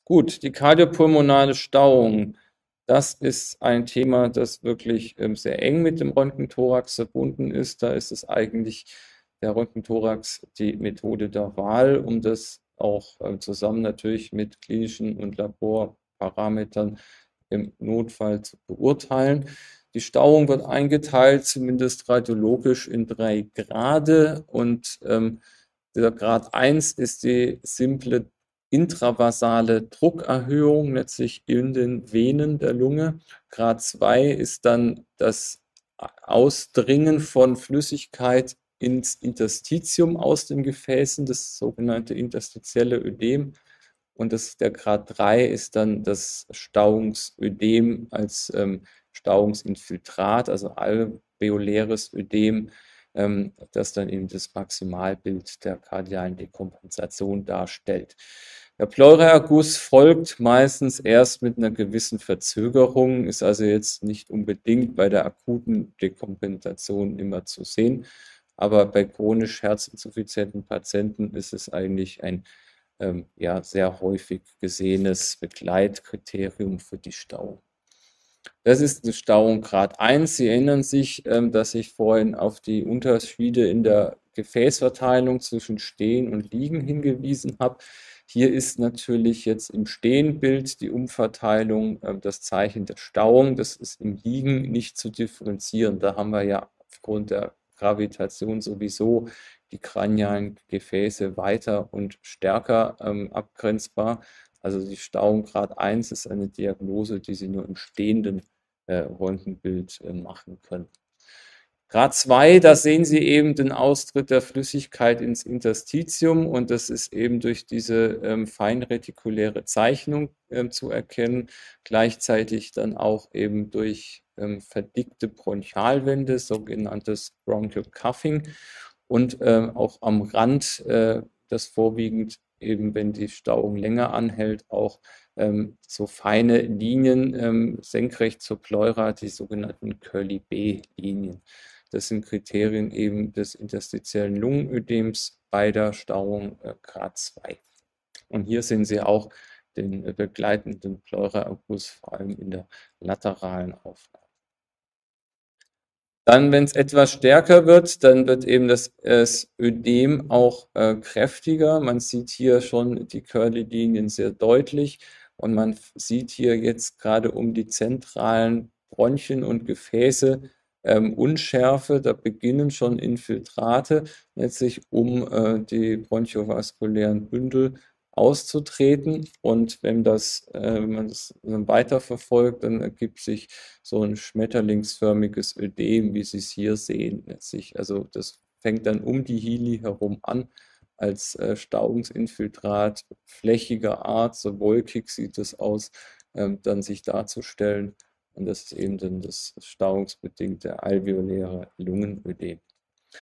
Gut, die kardiopulmonale Stauung, das ist ein Thema, das wirklich sehr eng mit dem Röntgenthorax verbunden ist. Da ist es eigentlich der Röntgenthorax die Methode der Wahl, um das auch zusammen natürlich mit klinischen und Laborparametern im Notfall zu beurteilen. Die Stauung wird eingeteilt, zumindest radiologisch, in 3 Grade und der Grad 1 ist die simple intravasale Druckerhöhung letztlich in den Venen der Lunge. Grad 2 ist dann das Ausdringen von Flüssigkeit ins Interstitium aus den Gefäßen, das sogenannte interstitielle Ödem. Und der Grad 3 ist dann das Stauungsödem als Stauungsinfiltrat, also alveoläres Ödem, das dann eben das Maximalbild der kardialen Dekompensation darstellt. Der Pleuraerguss folgt meistens erst mit einer gewissen Verzögerung, ist also jetzt nicht unbedingt bei der akuten Dekompensation immer zu sehen, aber bei chronisch herzinsuffizienten Patienten ist es eigentlich ein ja, sehr häufig gesehenes Begleitkriterium für die Stauung. Das ist eine Stauung Grad 1. Sie erinnern sich, dass ich vorhin auf die Unterschiede in der Gefäßverteilung zwischen Stehen und Liegen hingewiesen habe. Hier ist natürlich jetzt im Stehenbild die Umverteilung das Zeichen der Stauung. Das ist im Liegen nicht zu differenzieren. Da haben wir ja aufgrund der Gravitation sowieso die kranialen Gefäße weiter und stärker abgrenzbar. Also die Stauung Grad 1 ist eine Diagnose, die Sie nur im stehenden Röntgenbild machen können. Grad 2, da sehen Sie eben den Austritt der Flüssigkeit ins Interstitium und das ist eben durch diese feinretikuläre Zeichnung zu erkennen, gleichzeitig dann auch eben durch verdickte Bronchialwände, sogenanntes Bronchial Cuffing und auch am Rand, das vorwiegend eben, wenn die Stauung länger anhält, auch so feine Linien senkrecht zur Pleura, die sogenannten Curly-B-Linien. Das sind Kriterien eben des interstitiellen Lungenödems bei der Stauung Grad 2. Und hier sehen Sie auch den begleitenden Pleuraerguss, vor allem in der lateralen Aufnahme. Dann, wenn es etwas stärker wird, dann wird eben das Ödem auch kräftiger. Man sieht hier schon die Curly-Linien sehr deutlich und man sieht hier jetzt gerade um die zentralen Bronchien und Gefäße Unschärfe. Da beginnen schon Infiltrate letztlich um die bronchiovaskulären Bündel auszutreten. Und wenn man das weiter verfolgt, dann ergibt sich so ein schmetterlingsförmiges Ödem, wie Sie es hier sehen. Letztlich. Also das fängt dann um die Hili herum an als Stauungsinfiltrat flächiger Art, so wolkig sieht es aus, dann sich darzustellen. Und das ist eben dann das stauungsbedingte alveoläre Lungenödem.